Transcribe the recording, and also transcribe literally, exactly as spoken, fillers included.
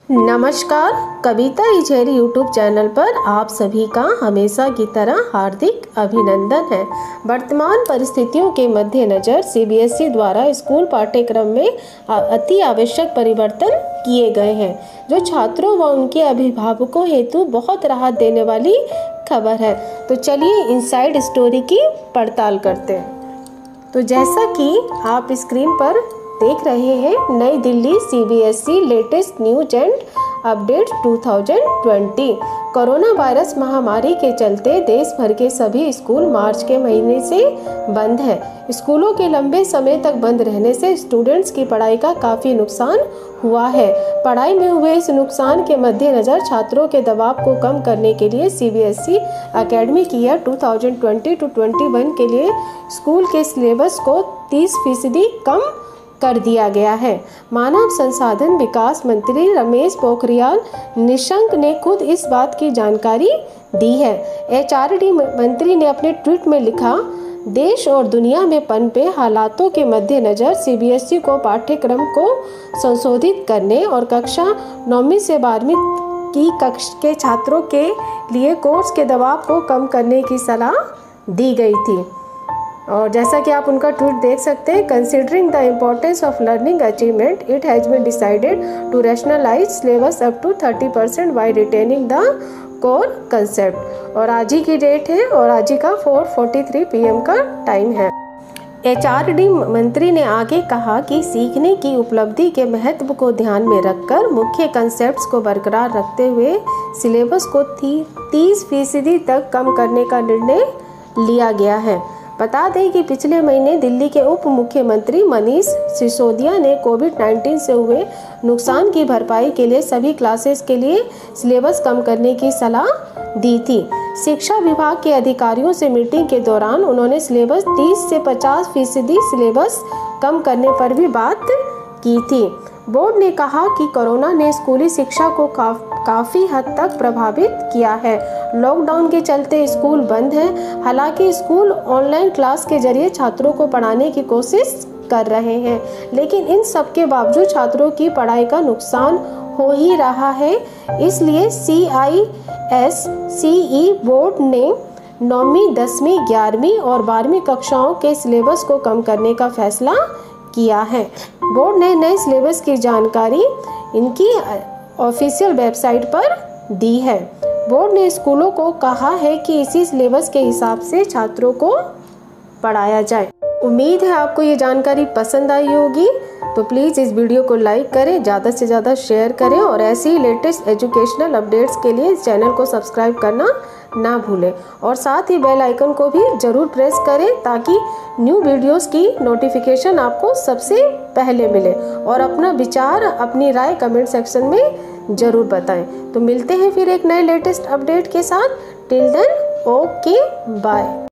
नमस्कार, कविता इजहरी YouTube channel पर आप सभी का हमेशा की तरह हार्दिक अभिनंदन है। वर्तमान परिस्थितियों के मद्देनज़र सीबीएसई द्वारा स्कूल पाठ्यक्रम में अति आवश्यक परिवर्तन किए गए हैं, जो छात्रों व उनके अभिभावकों हेतु बहुत राहत देने वाली खबर है। तो चलिए इनसाइड स्टोरी की पड़ताल करते हैं। तो जैसा कि आप स्क्रीन पर देख रहे हैं, नई Delhi CBSE latest news and update दो हज़ार बीस। कोरोना वायरस महामारी के चलते देश भर के सभी स्कूल मार्च के महीने से बंद है। स्कूलों के लंबे समय तक बंद रहने से स्टूडेंट्स की पढ़ाई का काफ़ी नुकसान हुआ है। पढ़ाई में हुए इस नुकसान के मद्देनज़र छात्रों के दबाव को कम करने के लिए सीबीएसई एकेडमिक ईयर दो हज़ार बीस टू इक्कीस के लिए स्कूल के सिलेबस को तीस फीसदी कम कर दिया गया है। मानव संसाधन विकास मंत्री रमेश पोखरियाल निशंक ने खुद इस बात की जानकारी दी है। एचआरडी मंत्री ने अपने ट्वीट में लिखा, देश और दुनिया में पनपे हालातों के मद्देनज़र सीबीएसई को पाठ्यक्रम को संशोधित करने और कक्षा नौवीं से बारहवीं की कक्षा के छात्रों के लिए कोर्स के दबाव को कम करने की सलाह दी गई थी। और जैसा कि आप उनका ट्वीट देख सकते हैं, considering the importance of learning achievement it has been decided to rationalise syllabus up to thirty percent by retaining the core concept. और आज ही की डेट है और आज ही का चार तैंतालीस पीएम का टाइम है। एचआरडी मंत्री ने आगे कहा कि सीखने की उपलब्धि के महत्व को ध्यान में रखकर मुख्य कंसेप्ट्स को बरकरार रखते हुए सिलेबस को तीस फीसदी तक कम करने का निर्णय लिया गया है। बता दें कि पिछले महीने दिल्ली के उप मुख्यमंत्री मनीष सिसोदिया ने कोविड उन्नीस से हुए नुकसान की भरपाई के लिए सभी क्लासेस के लिए सिलेबस कम करने की सलाह दी थी। शिक्षा विभाग के अधिकारियों से मीटिंग के दौरान उन्होंने सिलेबस तीस से पचास फीसदी सिलेबस कम करने पर भी बात की थी। बोर्ड ने कहा कि कोरोना ने स्कूली शिक्षा को काफ, काफ़ी हद तक प्रभावित किया है। लॉकडाउन के चलते स्कूल बंद हैं। हालांकि स्कूल ऑनलाइन क्लास के जरिए छात्रों को पढ़ाने की कोशिश कर रहे हैं, लेकिन इन सब के बावजूद छात्रों की पढ़ाई का नुकसान हो ही रहा है। इसलिए सी I S C E board ने नौवीं, दसवीं, ग्यारहवीं और बारहवीं कक्षाओं के सिलेबस को कम करने का फैसला किया है। बोर्ड ने नए सिलेबस की जानकारी इनकी ऑफिशियल वेबसाइट पर दी है। बोर्ड ने स्कूलों को कहा है कि इसी सिलेबस के हिसाब से छात्रों को पढ़ाया जाए। उम्मीद है आपको ये जानकारी पसंद आई होगी, तो प्लीज़ इस वीडियो को लाइक करें, ज़्यादा से ज़्यादा शेयर करें और ऐसी ही लेटेस्ट एजुकेशनल अपडेट्स के लिए इस चैनल को सब्सक्राइब करना ना भूलें और साथ ही बेल आइकन को भी ज़रूर प्रेस करें ताकि न्यू वीडियोस की नोटिफिकेशन आपको सबसे पहले मिले। और अपना विचार, अपनी राय कमेंट सेक्शन में ज़रूर बताएं। तो मिलते हैं फिर एक नए लेटेस्ट अपडेट के साथ। Till then, okay, bye.